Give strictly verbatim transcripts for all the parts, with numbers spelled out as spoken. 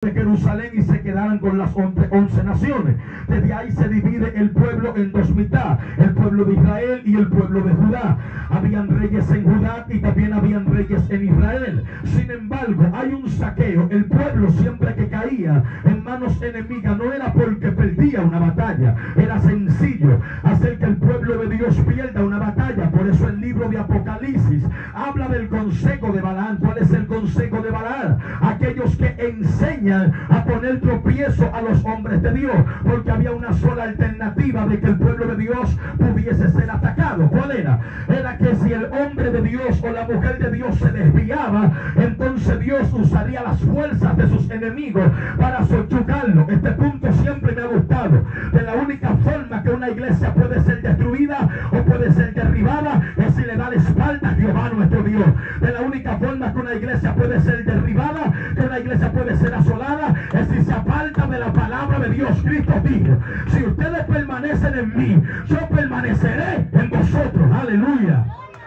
de Jerusalén y se quedaran con las once, once naciones. Desde ahí se divide el pueblo en dos mitad, el pueblo de Israel y el pueblo de Judá. Habían reyes en Judá y también habían reyes en Israel. Sin embargo, hay un saqueo. El pueblo siempre que caía en manos enemigas no era porque perdía una batalla, era sencillo hacer que el pueblo de Dios pierda una batalla. Por eso el libro de Apocalipsis habla del consejo de Balaam. ¿Cuál es el consejo de Balaam? Aquellos que enseñan a poner tropiezo a los hombres de Dios, porque había una sola alternativa de que el pueblo de Dios pudiese ser atacado. ¿Cuál era? Era que si el hombre de Dios o la mujer de Dios se desviaba, entonces Dios usaría las fuerzas de sus enemigos para subyugarlo. Este punto siempre me ha gustado. De la única forma que una iglesia puede ser destruida o puede ser derribada es si le da la espalda a Jehová nuestro Dios. De la única forma que una iglesia puede ser derribada, que una iglesia puede ser asolada, es si se aparta de la palabra de Dios. Cristo dijo: si ustedes permanecen en mí, yo permaneceré en vosotros. Aleluya.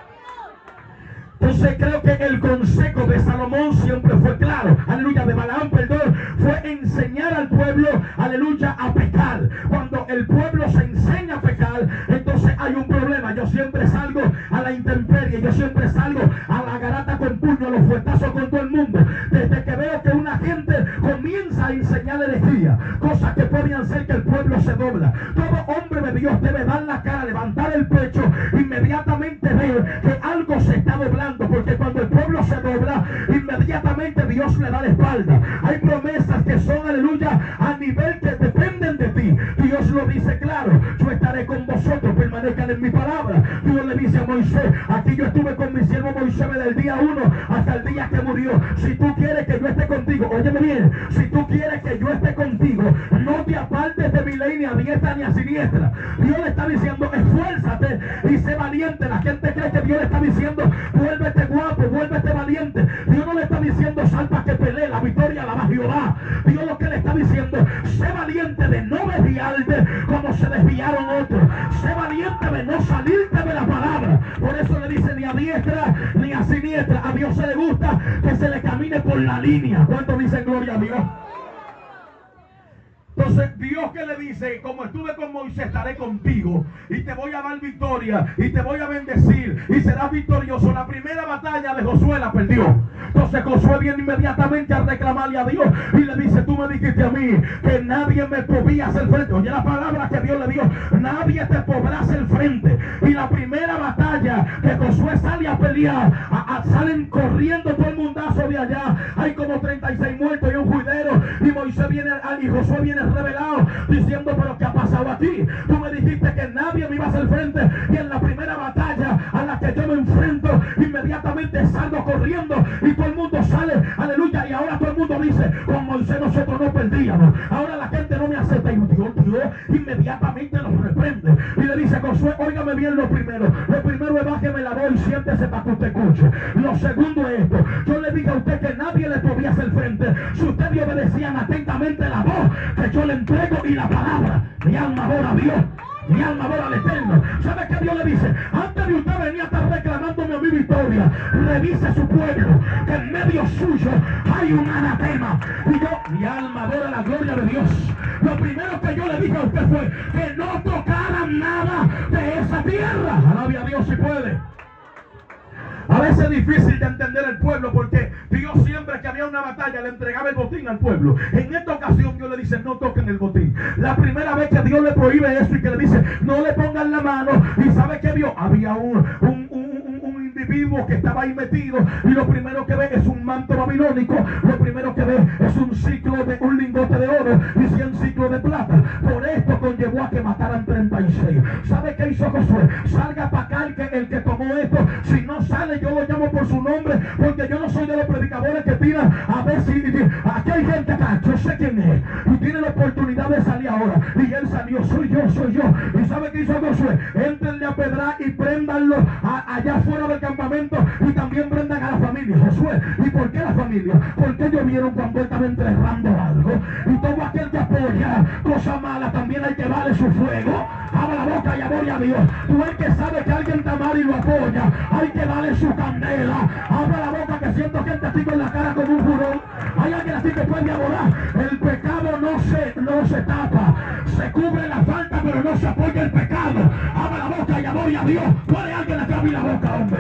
Entonces creo que el consejo de Salomón siempre fue claro, aleluya, de Balaam, perdón, fue enseñar al pueblo, aleluya, a pecar. Cuando el pueblo se enseña a pecar, entonces hay un problema. Yo siempre salgo a la intemperie, yo siempre salgo a la garata con puño, a los fuetazos con todo el mundo. Desde que veo que una gente comienza a enseñar herejía, cosas que podrían hacer que el pueblo se dobla. Todo hombre de Dios debe dar la cara, levantar el pecho, inmediatamente ver que algo se está doblando. Porque cuando el pueblo se dobla, inmediatamente Dios le da la espalda. Hay promesas que son, aleluya, a nivel que dependen de ti. Dios lo dice claro: yo estaré con vosotros, permanezcan en mi palabra. Dios le dice a Moisés: aquí yo estuve con mi siervo Moisés desde el día uno hasta el día que murió. Si tú quieres que yo esté contigo, óyeme bien, si tú quieres que yo esté contigo, no te apartes de mi ley ni a diestra ni a siniestra. Dios le está diciendo: esfuérzate y sé valiente. La gente cree que Dios le está diciendo: vuélvete guapo, vuélvete valiente. Dios no le está diciendo: sal para que pelee, la victoria la va Jehová. Dios lo que le está diciendo: sé valiente de no desviarte como se desviaron otros. Sé valiente de no salirte de la palabra. Por eso le dice: ni a diestra ni a siniestra. A Dios se le gusta que se le camine por la línea. ¿Cuántos dicen gloria a Dios? Entonces Dios, que le dice: como estuve con Moisés, estaré contigo y te voy a dar victoria y te voy a bendecir y serás victorioso. La primera batalla de Josué la perdió. Entonces Josué viene inmediatamente a reclamarle a Dios y le dice: tú me dijiste a mí que nadie me podía hacer frente. Oye la palabra que Dios le dio: nadie te podrá hacer frente. Y la primera batalla que Josué sale a pelear, a, a, salen corriendo todo el mundazo de allá. Hay como treinta y seis muertos y un juidero. Y Moisés viene y Josué viene revelado diciendo: pero ¿qué ha pasado aquí? Tú me dijiste que nadie me iba a hacer frente, y en la primera batalla a la que yo me enfrento, inmediatamente salgo corriendo y todo el mundo sale, aleluya. Y ahora todo el mundo dice: con Moisés nosotros no perdíamos. Ahora la gente no me acepta. Y Dios, Dios inmediatamente los reprende y le dice: Josué, óigame bien lo primero. Lo primero es: bájeme la voz y siéntese para que usted escuche. Lo segundo es esto: yo le dije a usted que nadie le podía hacer frente si usted le obedecían atentamente la voz que yo le entrego y la palabra. Mi alma adora a Dios, mi alma adora al Eterno. ¿Sabe qué Dios le dice? Antes de usted venía a estar reclamándome a mi victoria, revise su pueblo, que en medio suyo hay un anatema. Y yo, mi alma adora la gloria de Dios. Lo primero que yo le dije a usted fue que no tocaran nada de esa tierra. Alabe a Dios si puede. A veces es difícil de entender el pueblo, porque Dios siempre que había una batalla le entregaba el botín al pueblo. En esta ocasión Dios le dice: no toquen el botín. La primera vez que Dios le prohíbe eso y que le dice: no le pongan la mano. ¿Y sabe qué vio? Había un, un, un, un individuo que estaba ahí metido, y lo primero que ve es un manto babilónico. Lo primero que ve es un ciclo de un lingote de oro y cien ciclos de plata. Por esto conllevó a que mataran treinta y seis. ¿Sabe qué hizo Josué? Salga para acá el que, el que tomó esto. Si no sale, yo lo llamo por su nombre, porque yo no soy de los predicadores que tiran a ver si aquí hay gente acá, yo sé quién es, y tiene la oportunidad de salir ahora. Y él salió: soy yo, soy yo. ¿Y sabe qué hizo Josué? Éntrenle a pedrar y préndanlo a, allá fuera del campamento, y también prendan a la familia. Josué, ¿y por qué la familia? Porque ellos vieron cuando él estaba enterrando algo, y todo aquel que apoya cosa mala también hay que darle su fuego. Abra la boca y adore a Dios. Tú el que sabe que alguien está mal y lo apoya, hay que darle su candela. Abra la boca, que siento que te sigo en la cara como un jurón. Hay alguien así que puede adorar. El pecado no se, no se tapa. Se cubre la falta, pero no se apoya el pecado. Abre la boca y adore a Dios. ¿Puede alguien acá abrir la boca, hombre?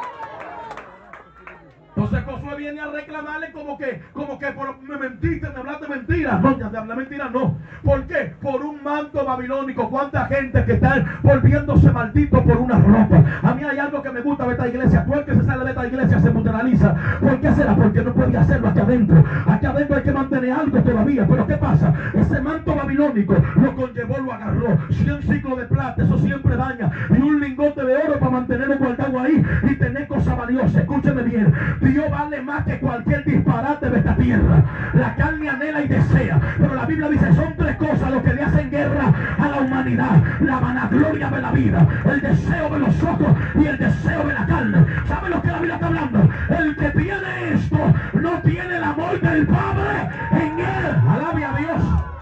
Entonces Josué viene a reclamarle como que, como que por, me mentiste, me hablaste mentiras. No, ya te hablé mentiras, no. ¿Por qué? Por un manto babilónico. ¿Cuánta gente que está volviéndose maldito por una ropa? A mí hay algo que me gusta de esta iglesia. Tú el que se sale de esta iglesia se muteraliza. ¿Por qué será? Porque no puede hacerlo aquí adentro. Aquí adentro hay que mantener algo todavía. Pero ¿qué pasa? Ese manto babilónico lo conllevó, lo agarró. cien ciclos de plata, eso siempre daña. Y un lingote de oro para mantenerlo guardado ahí y tener cosas valiosas. Escúcheme bien. Dios vale más que cualquier disparate de esta tierra. La carne anhela y desea, pero la Biblia dice, son tres cosas lo que le hacen guerra a la humanidad: la vanagloria de la vida, el deseo de los ojos y el deseo de la carne. ¿Sabe lo que la Biblia está hablando? El que tiene esto no tiene el amor del Padre en él. Alabe a Dios.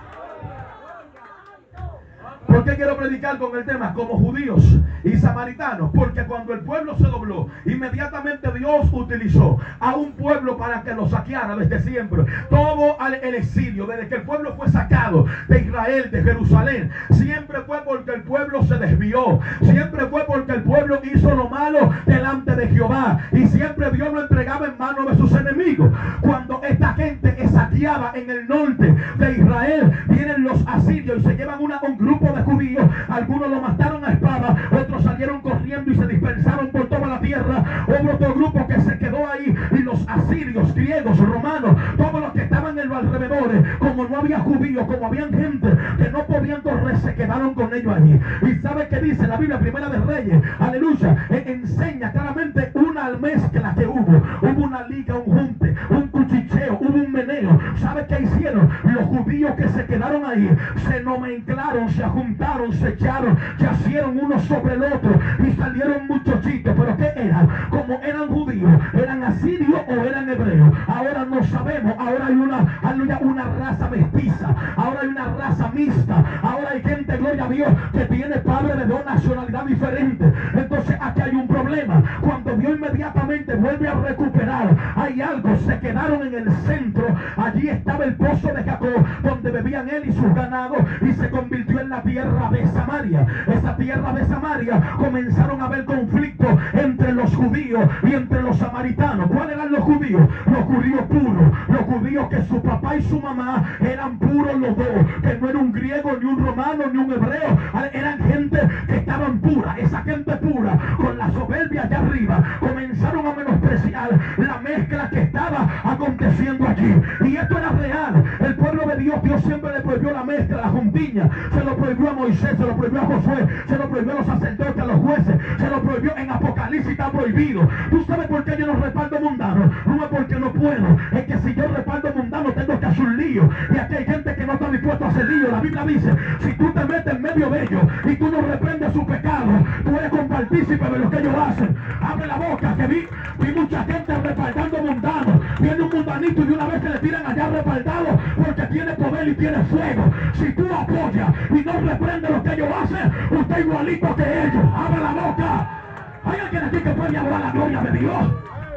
¿Por qué quiero predicar con el tema? Como judíos y samaritanos. Porque cuando el pueblo se dobló, inmediatamente Dios utilizó a un pueblo para que lo saqueara desde siempre. Todo el exilio, desde que el pueblo fue sacado de Israel, de Jerusalén, siempre fue porque el pueblo se desvió. Siempre fue porque el pueblo hizo lo malo delante de Jehová. Y siempre Dios lo entregaba en manos de sus enemigos. Cuando esta gente es saqueada en el norte de Israel, vienen los asirios y se llevan una, un grupo de judíos. Algunos lo mataron a espada, otros salieron corriendo y se dispersaron por toda la tierra. Hubo otro grupo que se quedó ahí, y los asirios, griegos, romanos, todos los que estaban en los alrededores, como no había judíos, como habían gente que no podían correr, se quedaron con ellos allí. Y sabe que dice la Biblia, Primera de Reyes, aleluya, eh, enseña claramente una mezcla que hubo. Hubo una liga, un junte, un cuchicheo, hubo un meneo. ¿Sabe qué hicieron? Los judíos que se quedaron ahí se nomenclaron, se juntaron, se echaron, yacieron unos sobre el otro y salieron muchachitos. ¿Pero qué eran? Como eran judíos, eran asirios o eran hebreos. Ahora no sabemos. Ahora hay una, hay una raza mestiza. Ahora hay una raza mixta. Ahora hay gente, gloria a Dios, que tiene padres de dos nacionalidades diferentes. Entonces aquí hay un problema. Cuando Dios inmediatamente vuelve a recuperar, hay algo. Se quedaron en el centro. Allí estaba el pozo de Jacob, donde bebían él y sus ganados, y se convirtió en la tierra de Samaria. Esa tierra de Samaria comenzaron a haber conflictos entre los judíos y entre los samaritanos. ¿Cuáles eran los judíos? Los judíos puros, los judíos que su papá y su mamá eran puros los dos, que no era un griego, ni un romano, ni un hebreo. Eran gente que estaban pura. Esa gente pura, con la soberbia allá arriba, comenzaron a menospreciar la mezcla que estaba aconteciendo allí. Y esto era real. El pueblo de Dios, Dios siempre le prohibió la mezcla, la juntiña. Se lo prohibió a Moisés, se lo prohibió a Josué, se lo prohibió a los sacerdotes, a los jueces, se lo prohibió en Apocalipsis, está prohibido. ¿Tú sabes por qué yo no reparto mundano? No es porque no puedo, es que si yo reparto mundano tengo que hacer un lío. Y aquí hay gente que no está dispuesto a hacer lío. La Biblia dice, si tú te metes en medio de ellos y tú no reprendes su pecado, tú eres compartícipe de lo que ellos hacen. Abre la boca, que vi, vi mucha gente respaldando mundano. Viene un mundanito y de una vez se le tiran allá respaldado porque tiene poder y tiene fuego. Si tú apoyas y no reprendes lo que ellos hacen, usted es igualito que ellos. Abre la boca. Hay alguien aquí que puede hablar la gloria de Dios.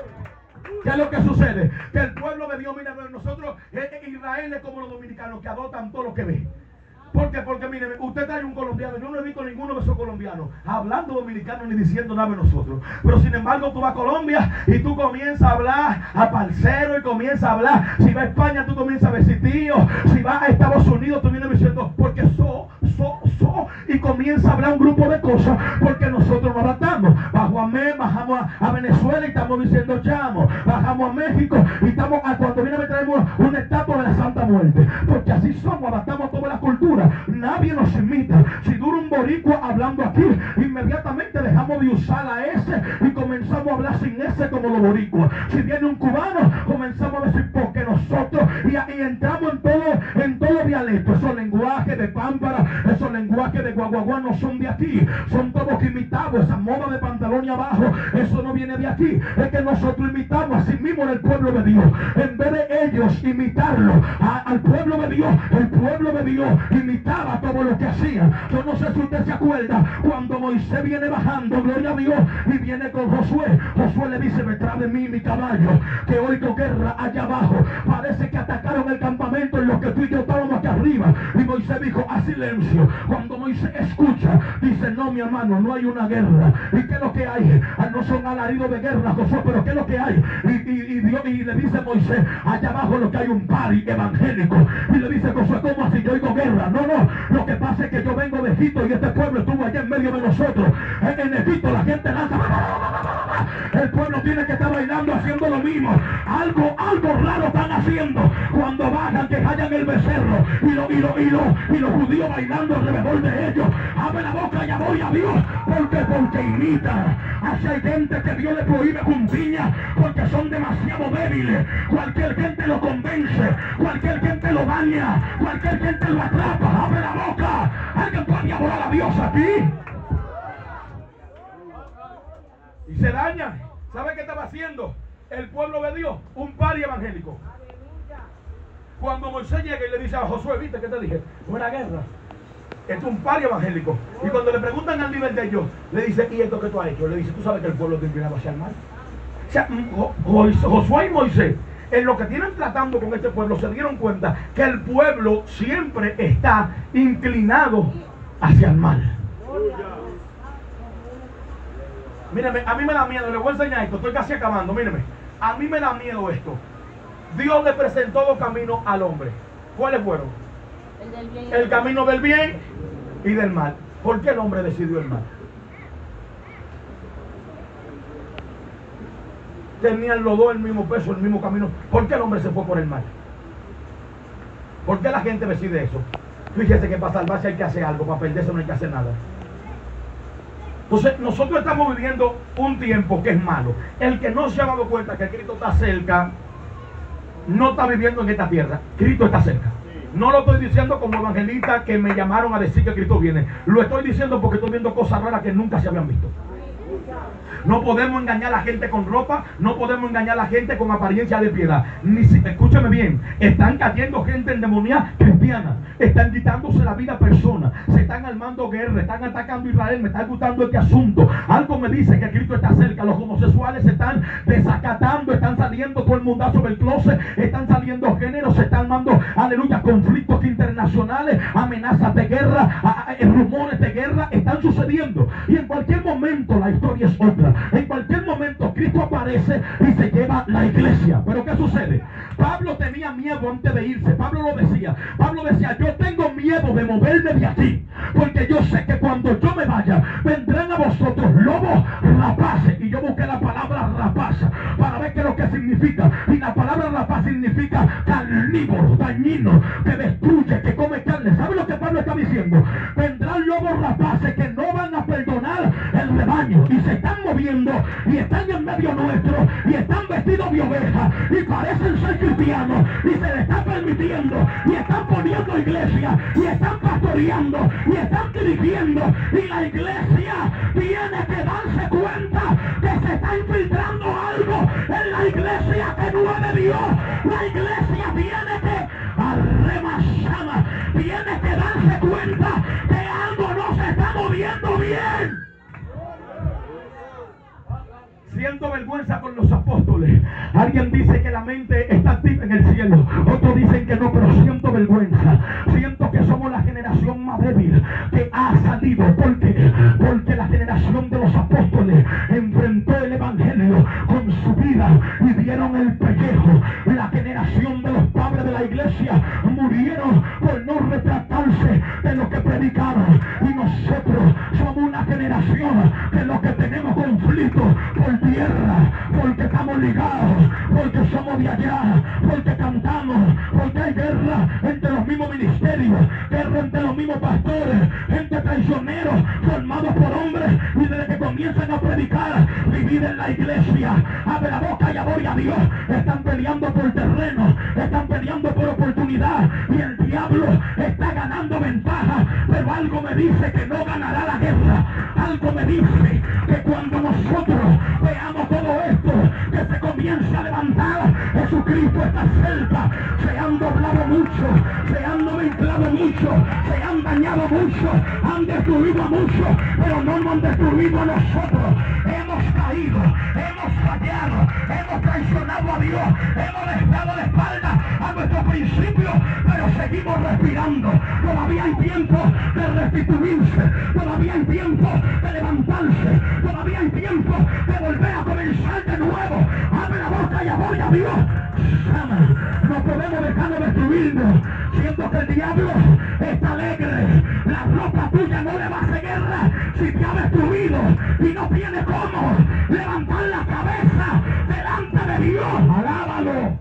¿Qué es lo que sucede? Que el pueblo de Dios, mira, nosotros, Israel es como los dominicanos que adoptan todo lo que ve. ¿Por qué? Porque mire, usted trae un colombiano, yo no he visto ninguno de esos colombianos hablando dominicano ni diciendo nada de nosotros. Pero sin embargo tú vas a Colombia y tú comienzas a hablar a parcero y comienzas a hablar. Si vas a España tú comienzas a ver tío. Si vas a Estados Unidos tú vienes diciendo porque so, so, so. Y comienza a hablar un grupo de cosas porque nosotros nos adaptamos. Bajo a México, bajamos a, a Venezuela y estamos diciendo llamo. Bajamos a México y estamos a, cuando viene a traemos una estatua de la Santa Muerte. Porque así somos, adaptamos toda la cultura. Nadie nos imita. Si dura un boricua hablando aquí, inmediatamente dejamos de usar la S y comenzamos a hablar sin S como los boricuas. Si viene un cubano, comenzamos a decir porque nosotros y, y entramos en todo, en todo dialecto. Esos lenguajes de pámpara, esos lenguajes de guaguaguá no son de aquí, son todos imitados. Esa moda de pantalón y abajo, eso no viene de aquí. Es que nosotros imitamos así mismo en el pueblo de Dios. En vez de ellos imitarlo a, al pueblo de Dios, el pueblo de Dios imitaba todo lo que hacían. Yo no sé si usted se acuerda cuando Moisés viene bajando, gloria a Dios, y viene con Josué. Josué le dice: me trae de mí mi caballo, que oigo guerra allá abajo. Parece que atacaron el campamento en los que tú y yo estábamos aquí arriba. Y Moisés dijo: a silencio. Cuando Moisés escucha, dice: no, mi hermano, no hay una guerra. ¿Y qué es lo que hay? No son alaridos de guerra, Josué, pero ¿qué es lo que hay? Y, y, y, Dios, y le dice Moisés: allá abajo lo que hay un party evangélico. Y le dice Josué: ¿cómo así? Yo oigo guerra. No, no, lo que pasa es que yo vengo de Egipto y este pueblo estuvo allá en medio de nosotros. En, en Egipto la gente lanza, el pueblo tiene que estar bailando, haciendo lo mismo. Algo, algo raro están haciendo cuando bajan, que hallan el becerro y, lo, y, lo, y, lo, y los judíos bailando alrededor de ellos. Abre la boca, ya voy a Dios, porque porque imita. Así hay gente que Dios le prohíbe juntiña porque son demasiado débiles. Cualquier gente lo convence, cualquier gente lo daña, cualquier gente lo atrapa. Abre la boca. Alguien puede adorar a Dios aquí. Y se daña. ¿Sabe qué estaba haciendo el pueblo de Dios? Un party evangélico. Cuando Moisés llega y le dice a Josué: ¿viste qué te dije? Una guerra. Es un party evangélico. Y cuando le preguntan al nivel de ellos, le dice: ¿y esto que tú has hecho? Le dice: tú sabes que el pueblo está inclinado hacia el mal. O sea, Josué y Moisés, en lo que tienen tratando con este pueblo, se dieron cuenta que el pueblo siempre está inclinado hacia el mal. Míreme, a mí me da miedo, le voy a enseñar esto, estoy casi acabando, míreme. A mí me da miedo esto. Dios le presentó dos caminos al hombre. ¿Cuáles fueron? El del bien. El camino del bien y del mal. ¿Por qué el hombre decidió el mal? Tenían los dos el mismo peso, el mismo camino. ¿Por qué el hombre se fue por el mal? ¿Por qué la gente decide eso? Fíjese que para salvarse hay que hacer algo, para perderse no hay que hacer nada. Entonces nosotros estamos viviendo un tiempo que es malo. El que no se ha dado cuenta que Cristo está cerca, no está viviendo en esta tierra. Cristo está cerca. No lo estoy diciendo como evangelista que me llamaron a decir que Cristo viene. Lo estoy diciendo porque estoy viendo cosas raras que nunca se habían visto. No podemos engañar a la gente con ropa, no podemos engañar a la gente con apariencia de piedad. Ni si, escúcheme bien, están cayendo gente endemoniada cristiana, están quitándose la vida a personas, se están armando guerra, están atacando a Israel. Me está gustando este asunto. Algo me dice que Cristo está cerca. Los homosexuales se están desacatando, están saliendo todo el mundazo del closet, están saliendo géneros, se están armando, aleluya, conflictos internacionales, amenazas de guerra, a, a, rumores de guerra están sucediendo. Y en cualquier momento la historia es otra. En cualquier momento Cristo aparece y se lleva la iglesia. Pero ¿qué sucede? Pablo tenía miedo antes de irse. Pablo lo decía. Pablo decía: yo tengo miedo de moverme de aquí, porque yo sé que cuando yo me vaya, vendrán a vosotros lobos rapaces. Y yo busqué la palabra rapaz para ver qué es lo que significa. Y la palabra rapaz significa carnívoro, dañino, que destruye, que come carne. ¿Sabe lo que Pablo está diciendo? Vendrán lobos rapaces que no van a perdonar el rebaño, y se están moviendo y están en medio nuestro y están vestidos de oveja y parecen ser cristianos, y se les está permitiendo y están poniendo iglesia y están pastoreando y están dirigiendo, y la iglesia tiene que darse cuenta que se está infiltrando algo en la iglesia que no es de Dios. La iglesia tiene que arremasar, tiene que darse cuenta que algo no se está moviendo bien. Siento vergüenza con los apóstoles. Alguien dice que la mente está activa en el cielo, otros dicen que no, pero siento vergüenza. Siento que somos la generación más débil que ha salido. ¿Por qué? Porque la generación de los apóstoles enfrentó el evangelio con su vida y dieron el pellejo. La generación de los padres de la iglesia murieron por no retratarse de lo que predicaron. Y nosotros somos una generación que lo que tenemos conflicto por tierra, porque estamos ligados, porque somos de allá, porque cantamos, porque hay guerra entre los mismos ministerios, guerra entre los mismos pastores, gente traicioneros formados por hombres, y desde que comienzan a predicar, vivir en la iglesia, abre la boca y adora a Dios. Están peleando por terreno, están peleando por oportunidad, y el diablo está ganando ventaja. Pero algo me dice que no ganará la guerra. Algo me dice que cuando nosotros veamos todo esto, que se comience a levantar. Jesucristo está cerca. Se han doblado mucho, se han mezclado mucho, se han dañado mucho, han destruido a muchos, pero no nos han destruido a nosotros. Hemos caído, hemos fallado, hemos traicionado a Dios, hemos dado la espalda a nuestros principios, pero seguimos respirando. Todavía hay tiempo de restituirse, todavía hay tiempo de levantarse, todavía hay tiempo de volver a comenzar de nuevo. Abre la boca y adora a Dios. No podemos dejarnos destruirnos, siendo que el diablo está alegre. La ropa tuya no le va a hacer guerra si te ha destruido y no tiene cómo levantar la cabeza delante de Dios. Alábalo.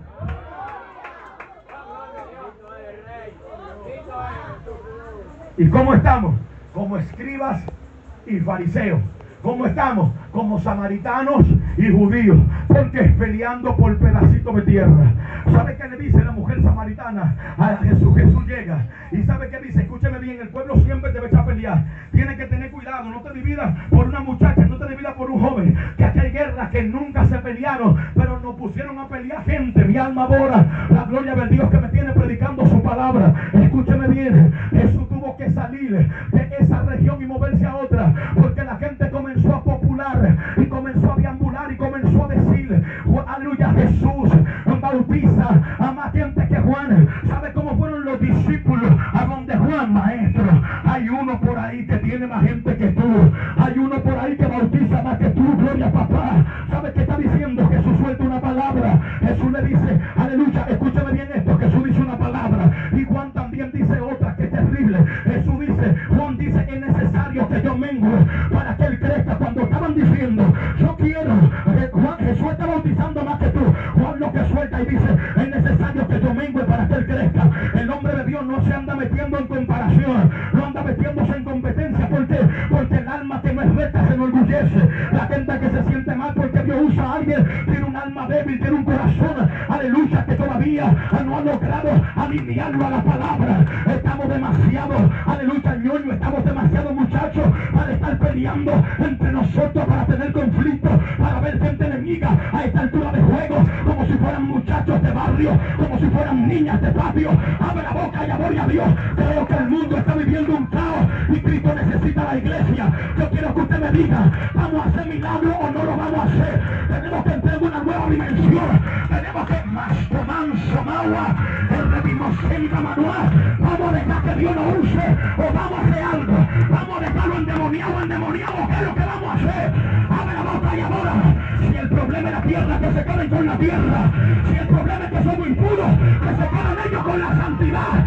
¿Y cómo estamos? Como escribas y fariseos. ¿Cómo estamos? Como samaritanos y judíos. Porque peleando por pedacitos de tierra. ¿Sabe qué le dice la mujer samaritana a Jesús? Jesús llega. ¿Y sabe qué dice? Escúcheme bien, el pueblo siempre te va a echar a pelear. Tienes que tener cuidado, no te dividas por una muchacha, no te dividas por un joven. Que aquí hay guerras que nunca se pelearon, pero nos pusieron a pelear gente. Mi alma adora la gloria del Dios que me tiene predicando su palabra. Escúcheme bien, Jesús tuvo que salir de esa región y moverse a otra, porque la gente comenzó a popular y comenzó a deambular y comenzó a decir, aleluya, Jesús bautiza a más gente que Juan. ¿Sabe cómo fueron los discípulos a donde Juan, maestro? Hay uno por ahí que tiene más gente que tú, hay uno por ahí que bautiza más que tú, gloria a papá. ¿Sabe qué está diciendo? Jesús suelta una palabra. Jesús le dice, aleluya, escúchame bien esto, Jesús dice una palabra y Juan también dice otra, que es terrible. Jesús dice, Juan dice, es necesario que yo mengue para que él crezca. Cuando estaban diciendo, yo quiero, eh, Juan, Jesús está bautizando más que tú, Juan lo que suelta y dice, es necesario que yo mengue para que él crezca. El hombre de Dios no se anda metiendo en comparación, no anda metiéndose en competencia. ¿Por qué? Porque el alma que no es recta se enorgullece. La gente que se siente mal porque Dios usa a alguien tiene un alma débil, tiene un corazón, aleluya, que todavía no ha logrado alinearlo a la palabra. Estamos demasiado, aleluya, ñoño, estamos demasiado muchachos para estar peleando entre nosotros, para tener conflictos, para ver gente enemiga a esta altura de juego, como si fueran muchachos de barrio, como si fueran niñas de patio. Abre la boca y adora a Dios. Creo que el mundo está viviendo un caos y Cristo necesita la iglesia. Yo quiero que usted me diga, ¿vamos a hacer milagro o no lo vamos a hacer? Tenemos que entrar en una nueva dimensión. Tenemos que más tomar somaua, el redimosenta manual. Vamos a dejar que Dios nos use o vamos a hacer algo. Vamos a dejarlo endemoniado, endemoniado. ¿Qué es lo que vamos a hacer? Abre la boca y adora. Si el problema es la tierra, que se queden con la tierra. Si el problema es que somos impuros, que se queden ellos con la santidad.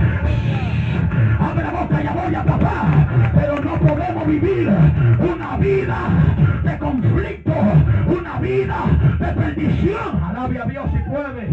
Abre la boca y adora, papá. Pero no podemos vivir una vida de conflicto, una vida de perdición. Alabe a Dios si puede.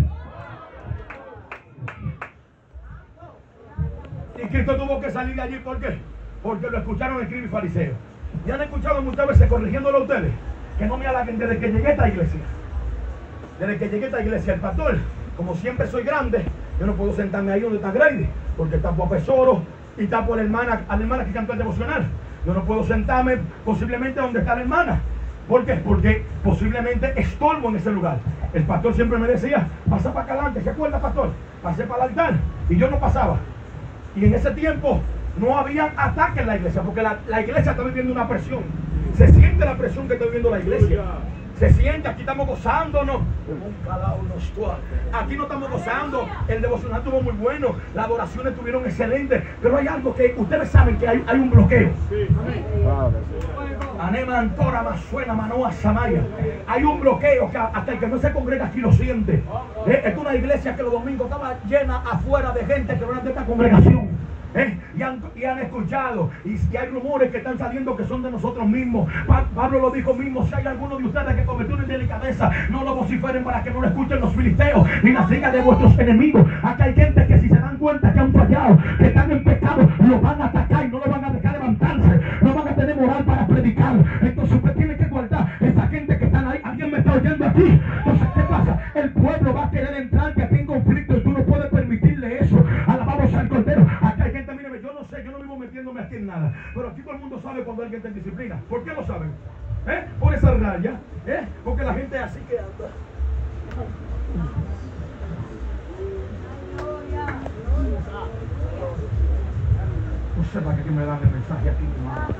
Y Cristo tuvo que salir de allí, ¿por qué? Porque lo escucharon escribir fariseos. Y han escuchado muchas veces corrigiéndolo a ustedes, que no me halaguen desde que llegué a esta iglesia. Desde que llegué a esta iglesia, el pastor, como siempre soy grande, yo no puedo sentarme ahí donde está Grady, porque está profesor y está por la hermana, a la hermana que cantó el devocional. Yo no puedo sentarme posiblemente donde está la hermana. ¿Por qué? Porque posiblemente estorbo en ese lugar. El pastor siempre me decía, pasa para acá adelante, ¿se acuerda, pastor? Pasé para el altar y yo no pasaba. Y en ese tiempo no había ataque en la iglesia, porque la, la iglesia está viviendo una presión. Se siente la presión que está viviendo la iglesia. Se siente, aquí estamos gozándonos. Aquí no estamos gozando. El devocional estuvo muy bueno. Las adoraciones estuvieron excelentes. Pero hay algo que ustedes saben que hay, hay un bloqueo. Anema Antora Masuena Manoa Samaya. Hay un bloqueo que hasta el que no se congrega aquí lo siente. Eh, es una iglesia que los domingos estaba llena afuera de gente que no era de esta congregación. ¿Eh? Y, han, y han escuchado y, y hay rumores que están saliendo que son de nosotros mismos. Pa, Pablo lo dijo mismo, si hay alguno de ustedes que cometió una indelicadeza, no lo vociferen para que no lo escuchen los filisteos ni las hijas de vuestros enemigos. Acá hay gente que si se dan cuenta que han fallado, que están en pecado, lo van a atacar y no lo van a dejar levantarse, no van a tener moral para predicar. Entonces usted tiene que guardar esa gente que están ahí. Alguien me está oyendo aquí. Entonces, ¿qué pasa? El pueblo va a querer entrar que aquí en conflicto y tú no puedes permitirle eso. Alabamos al Cordero. Acá hay gente, míreme, yo no sé, yo no vivo metiéndome aquí en nada, pero aquí todo el mundo sabe cuando alguien está en disciplina. ¿Por qué lo saben? ¿Eh? Por esa raya, ¿eh? Porque la gente es así que anda. No sé para qué me dan el mensaje aquí.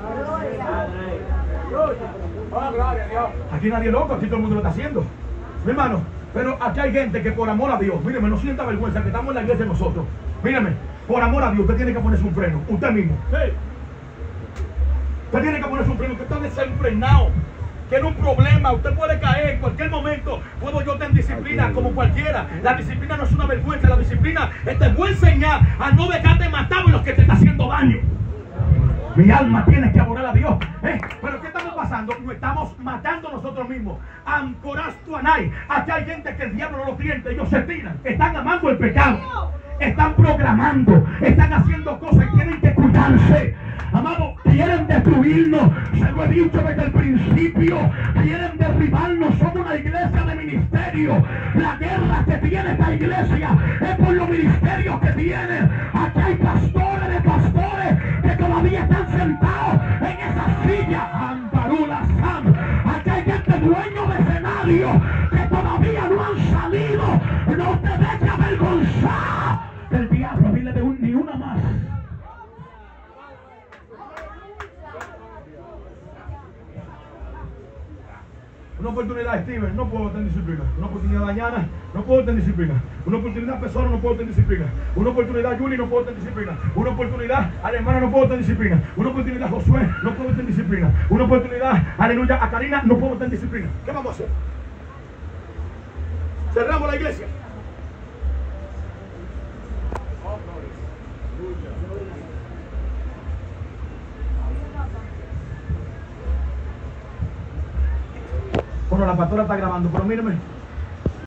Aquí nadie loco, aquí todo el mundo lo está haciendo. Mi hermano, pero aquí hay gente que por amor a Dios, míreme, no sienta vergüenza que estamos en la iglesia nosotros. Míreme, por amor a Dios, usted tiene que ponerse un freno, usted mismo. Sí. Usted tiene que ponerse un freno, usted está desenfrenado. Tiene un problema, usted puede caer en cualquier momento. Puedo yo tener disciplina como cualquiera. La disciplina no es una vergüenza, la disciplina te voy a enseñar a no dejarte matar en los que te está haciendo daño. Mi alma tiene que adorar a Dios. ¿Eh? Pero ¿qué estamos pasando? Nos estamos matando nosotros mismos. Ancoras tu anay. Aquí hay gente que el diablo no lo siente, ellos se tiran. Están amando el pecado. Están programando. Están haciendo cosas y tienen que cuidarse. Amado, quieren destruirnos. Se lo he dicho desde el principio. Quieren derribarnos. Somos una iglesia de ministerio. La guerra que tiene esta iglesia es por los ministerios que tiene. Aquí hay pastores de pastores que todavía están sentados en esa silla. Amparula Sam. Aquí hay gente dueño de escenario que todavía no han salido. No te dejes avergonzar del diablo. Dile de un, ni una más. Una oportunidad, Steven, no puedo tener disciplina. Una oportunidad, Dañana, no puedo tener disciplina. Una oportunidad, Pessoa, no puedo tener disciplina. Una oportunidad, Juli, no puedo tener disciplina. Una oportunidad, Alemana, no puedo tener disciplina. Una oportunidad, Josué, no puedo tener disciplina. Una oportunidad, aleluya, a Karina, no puedo tener disciplina. ¿Qué vamos a hacer? Cerramos la iglesia. Bueno, la pastora está grabando, pero míreme.